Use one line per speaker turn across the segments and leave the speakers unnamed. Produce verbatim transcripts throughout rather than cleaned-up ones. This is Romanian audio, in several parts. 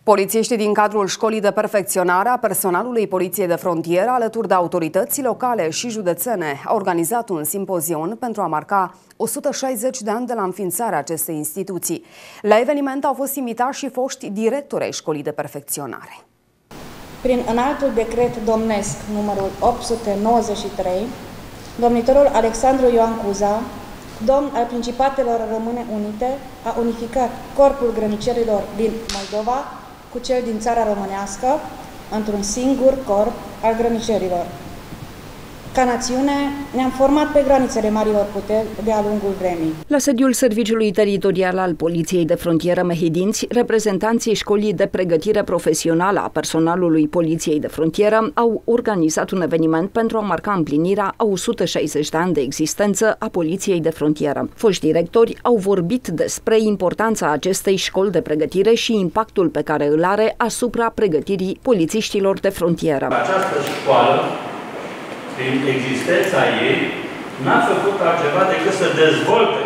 Polițiștii din cadrul școlii de perfecționare a personalului Poliției de Frontieră, alături de autorități locale și județene, au organizat un simpozion pentru a marca o sută șaizeci de ani de la înființarea acestei instituții. La eveniment au fost invitați și foști directori ai școlii de perfecționare.
Prin înaltul decret domnesc numărul opt sute nouăzeci și trei, domnitorul Alexandru Ioan Cuza, domn al Principatelor Române Unite, a unificat Corpul Grănicerilor din Moldova cu cel din țara românească într-un singur corp al grănicerilor. Ca națiune, ne-am format pe granițele marilor puteri de-a lungul vremii.
La sediul Serviciului Teritorial al Poliției de Frontieră Mehedinți, reprezentanții școlii de pregătire profesională a personalului Poliției de Frontieră au organizat un eveniment pentru a marca împlinirea a o sută șaizeci de ani de existență a Poliției de Frontieră. Foști directori au vorbit despre importanța acestei școli de pregătire și impactul pe care îl are asupra pregătirii polițiștilor de frontieră.
Această școală, prin existența ei, n-a făcut altceva decât să dezvolte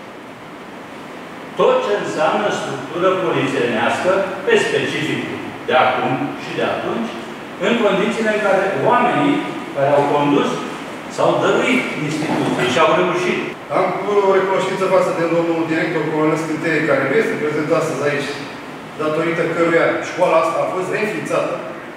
tot ce înseamnă structură polițienească pe specificul de acum și de atunci, în condițiile în care oamenii care au condus s-au dăruit instituții și au reușit.
Am o recunoștință față de domnul director Colonel Scânteie, care nu este prezent astăzi aici, datorită căruia școala asta a fost reînființată,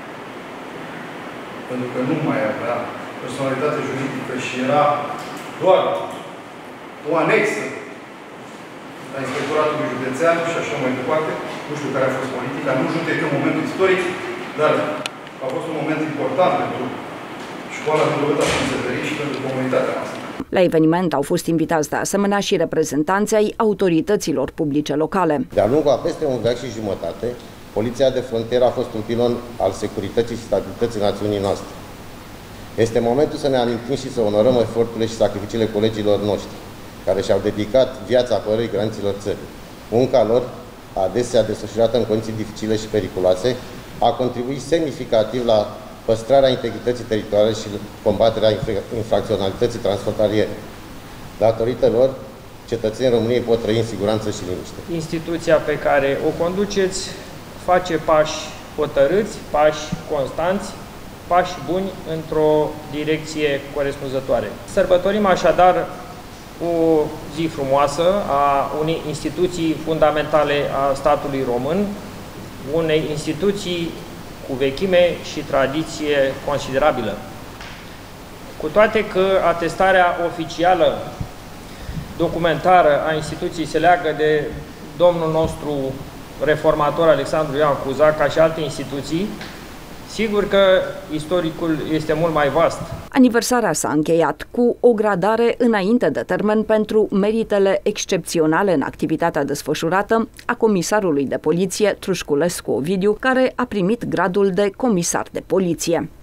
pentru că nu mai avea personalitate juridică și era doar o anexă a Inspectoratului Județean și așa mai departe. Nu știu care a fost politica, nu judecăm momentul istoric, dar a fost un moment important pentru școala din Loveta și Înțeperii și pentru comunitatea noastră.
La eveniment au fost invitați de asemenea și reprezentanții ai autorităților publice locale.
De-a lungul a peste un veac și jumătate, Poliția de Frontieră a fost un pilon al securității și stabilității națiunii noastre. Este momentul să ne amintim și să onorăm eforturile și sacrificiile colegilor noștri, care și-au dedicat viața apărării granițelor țării. Munca lor, adesea desfășurată în condiții dificile și periculoase, a contribuit semnificativ la păstrarea integrității teritoriale și combaterea infracționalității transfrontaliere. Datorită lor, cetățenii României pot trăi în siguranță și liniște.
Instituția pe care o conduceți face pași hotărâți, pași constanți, pași buni într-o direcție corespunzătoare. Sărbătorim așadar o zi frumoasă a unei instituții fundamentale a statului român, unei instituții cu vechime și tradiție considerabilă. Cu toate că atestarea oficială documentară a instituției se leagă de domnul nostru reformator Alexandru Ioan Cuza, ca și alte instituții, sigur că istoricul este mult mai vast.
Aniversarea s-a încheiat cu o gradare înainte de termen pentru meritele excepționale în activitatea desfășurată a comisarului de poliție Trușculescu Ovidiu, care a primit gradul de comisar de poliție.